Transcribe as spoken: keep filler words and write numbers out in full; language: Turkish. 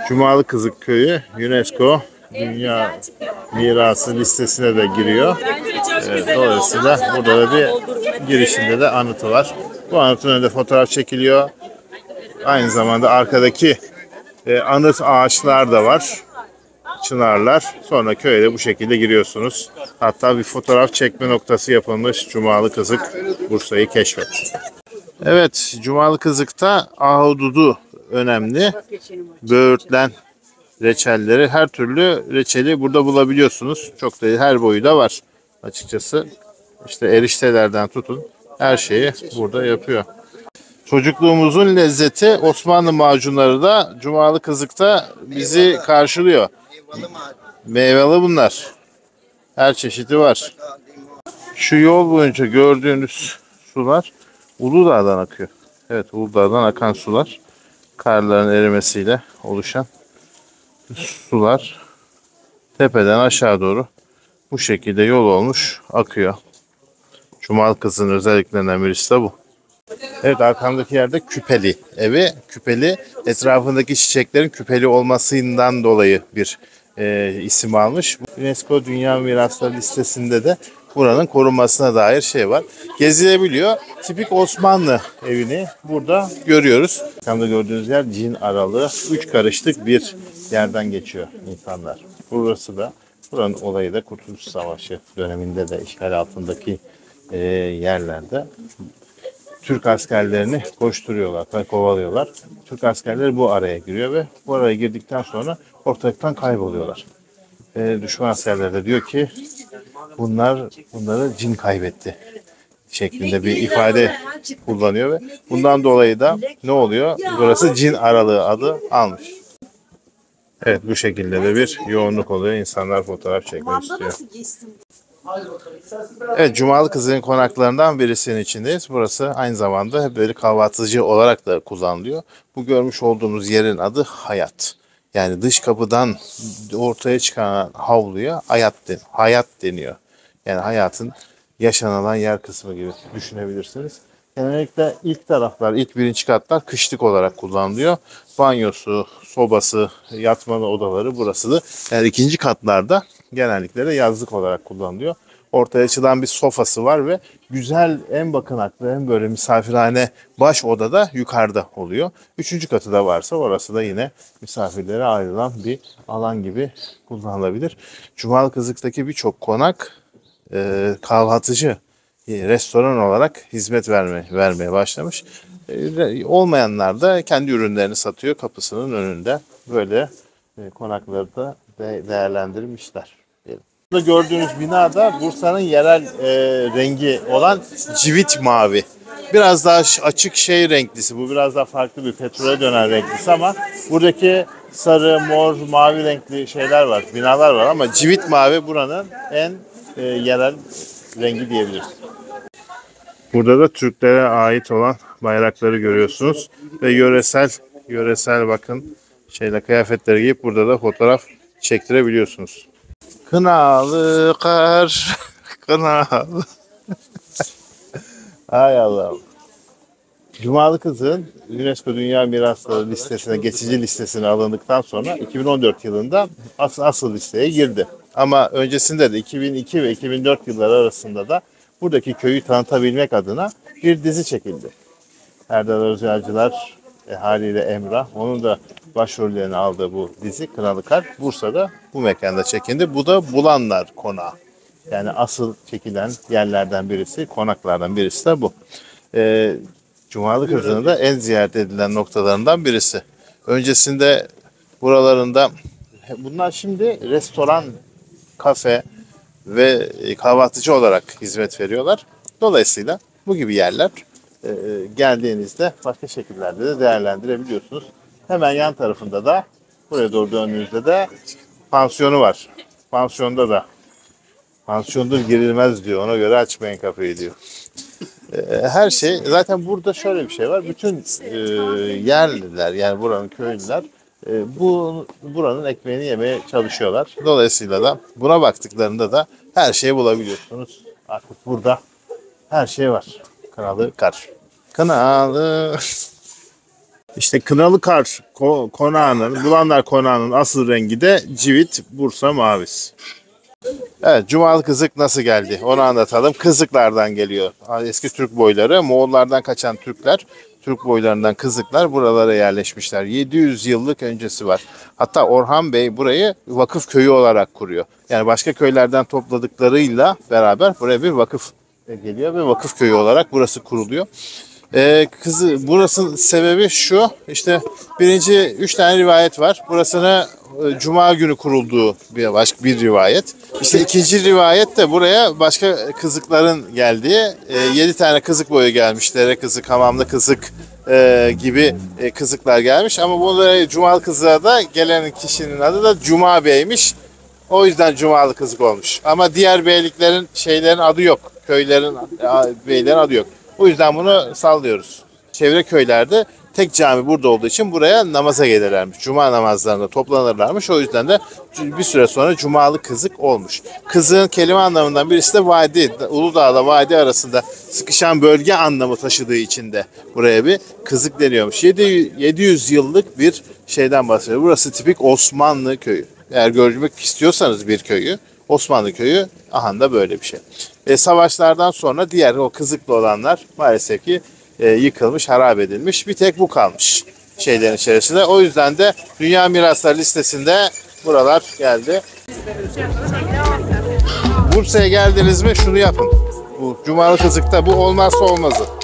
Cumalı Kızık Köyü UNESCO Dünya Mirası listesine de giriyor. Evet, dolayısıyla burada da bir girişinde de anıtı var. Bu anıtın önünde fotoğraf çekiliyor. Aynı zamanda arkadaki e, anıt ağaçlar da var. Çınarlar. Sonra köye de bu şekilde giriyorsunuz. Hatta bir fotoğraf çekme noktası yapılmış. Cumalı Kızık Bursa'yı keşfet. Evet, Cumalı Kızık'ta ahududu önemli. Böğürtlen reçelleri, her türlü reçeli burada bulabiliyorsunuz. Çok da her boyu da var açıkçası. İşte eriştelerden tutun her şeyi burada yapıyor. Çocukluğumuzun lezzeti Osmanlı macunları da Cumalı Kızık'ta bizi karşılıyor. Meyveli bunlar. Her çeşidi var. Şu yol boyunca gördüğünüz sular Uludağ'dan akıyor. Evet, Uludağ'dan akan sular. Karların erimesiyle oluşan sular tepeden aşağı doğru bu şekilde yol olmuş akıyor. Cumalı Kızık'ın özelliklerinden birisi de bu. Evet, arkamdaki yerde Küpeli evi. Küpeli etrafındaki çiçeklerin küpeli olmasından dolayı bir e, isim almış. UNESCO Dünya Mirasları listesinde de buranın korunmasına dair şey var. Gezilebiliyor. Tipik Osmanlı evini burada görüyoruz. Arkamda gördüğünüz yer cin aralığı. Üç karışlık bir yerden geçiyor insanlar. Burası da, buranın olayı da Kurtuluş Savaşı döneminde de işgal altındaki e, yerlerde Türk askerlerini koşturuyorlar, kovalıyorlar. Türk askerleri bu araya giriyor ve bu araya girdikten sonra ortalıktan kayboluyorlar. E, düşman askerler de diyor ki bunlar bunları cin kaybetti şeklinde bir ifade kullanıyor ve bundan dolayı da ne oluyor? Burası cin aralığı adı almış. Evet, bu şekilde de bir yoğunluk oluyor. İnsanlar fotoğraf çekmek istiyor. Evet, Cumalı Kızık'ın konaklarından birisinin içindeyiz. Burası aynı zamanda böyle kahvaltıcı olarak da kullanılıyor. Bu görmüş olduğumuz yerin adı Hayat. Yani dış kapıdan ortaya çıkan havluya hayat, den hayat deniyor. Yani hayatın yaşanılan yer kısmı gibi düşünebilirsiniz. Genellikle ilk taraflar, ilk birinci katlar kışlık olarak kullanılıyor. Banyosu, sobası, yatma odaları burası da. Yani ikinci katlarda genellikle de yazlık olarak kullanılıyor. Ortaya açılan bir sofası var ve güzel, en bakınaklı, en böyle misafirhane baş odada yukarıda oluyor. Üçüncü katı da varsa orası da yine misafirlere ayrılan bir alan gibi kullanılabilir. Cumalı Kızık'taki birçok konak e, kahvaltıcı restoran olarak hizmet verme, vermeye başlamış. E, olmayanlar da kendi ürünlerini satıyor kapısının önünde. Böyle e, konakları da de, değerlendirmişler. Burada gördüğünüz bina da Bursa'nın yerel e, rengi olan civit mavi. Biraz daha açık şey renklisi. Bu biraz daha farklı bir petrole dönen renklisi ama buradaki sarı, mor, mavi renkli şeyler var, binalar var ama civit mavi buranın en e, yerel rengi diyebiliriz. Burada da Türklere ait olan bayrakları görüyorsunuz ve yöresel yöresel bakın şeyle kıyafetleri giyip burada da fotoğraf çektirebiliyorsunuz. Kınalı kar, kınalı. Hay Allah'ım. Cumalı Kızık'ın UNESCO Dünya Mirasları listesine, geçici listesine alındıktan sonra iki bin on dört yılında asıl, asıl listeye girdi. Ama öncesinde de iki bin iki ve iki bin dört yılları arasında da buradaki köyü tanıtabilmek adına bir dizi çekildi. Erdal Özyağcılar, e, haliyle Emrah, onun da başrollerini aldığı bu dizi Kınalı Kar Bursa'da bu mekanda çekildi. Bu da Bulanlar Konağı. Yani asıl çekilen yerlerden birisi, konaklardan birisi de bu. E, Cumalı Kızık'ın da en ziyaret edilen noktalarından birisi. Öncesinde buralarında, bunlar şimdi restoran, kafe ve kahvaltıcı olarak hizmet veriyorlar. Dolayısıyla bu gibi yerler e, geldiğinizde başka şekillerde de değerlendirebiliyorsunuz. Hemen yan tarafında da buraya doğru döndüğünüzde de pansiyonu var. Pansiyonda da pansiyondur girilmez diyor. Ona göre açmayın kapıyı diyor. Her şey zaten burada şöyle bir şey var. Bütün e, yerliler yani buranın köylüler e, bu buranın ekmeğini yemeye çalışıyorlar. Dolayısıyla da buna baktıklarında da her şeyi bulabiliyorsunuz. Artık burada her şey var. Kınalı Kar. Kınalı. İşte Kınalıkar ko- konağının, Bulanlar konağının asıl rengi de civit Bursa mavisi. Evet, Cumalı Kızık nasıl geldi? Onu anlatalım. Kızıklardan geliyor. Eski Türk boyları, Moğollardan kaçan Türkler, Türk boylarından Kızıklar buralara yerleşmişler. yedi yüz yıllık öncesi var. Hatta Orhan Bey burayı vakıf köyü olarak kuruyor. Yani başka köylerden topladıklarıyla beraber buraya bir vakıf geliyor ve vakıf köyü olarak burası kuruluyor. Ee, kızı burasının sebebi şu, işte birinci üç tane rivayet var. Burasına e, Cuma günü kurulduğu bir başka bir rivayet. İşte ikinci rivayet de buraya başka kızıkların geldiği, e, yedi tane kızık boyu gelmiş. Dere kızık, hamamlı kızık e, gibi e, kızıklar gelmiş. Ama bunlara Cumalı kızığa da gelen kişinin adı da Cuma Bey'miş. O yüzden Cumalı Kızık olmuş. Ama diğer beyliklerin şeylerin adı yok. Köylerin beylerin adı yok. O yüzden bunu sallıyoruz. Çevre köylerde tek cami burada olduğu için buraya namaza gelirlermiş. Cuma namazlarında toplanırlarmış. O yüzden de bir süre sonra Cumalı Kızık olmuş. Kızığın kelime anlamından birisi de vadi. Uludağ'la vadi arasında sıkışan bölge anlamı taşıdığı için de buraya bir kızık deniyormuş. yedi yüz yıllık bir şeyden bahsediyor. Burası tipik Osmanlı köyü. Eğer görmek istiyorsanız bir köyü, Osmanlı köyü ahanda böyle bir şey. E, savaşlardan sonra diğer o kızıklı olanlar maalesef ki e, yıkılmış, harap edilmiş. Bir tek bu kalmış şeylerin içerisinde. O yüzden de Dünya Mirasları listesinde buralar geldi. Bursa'ya geldiniz mi şunu yapın. Bu Cumalı Kızık'ta bu olmazsa olmazı.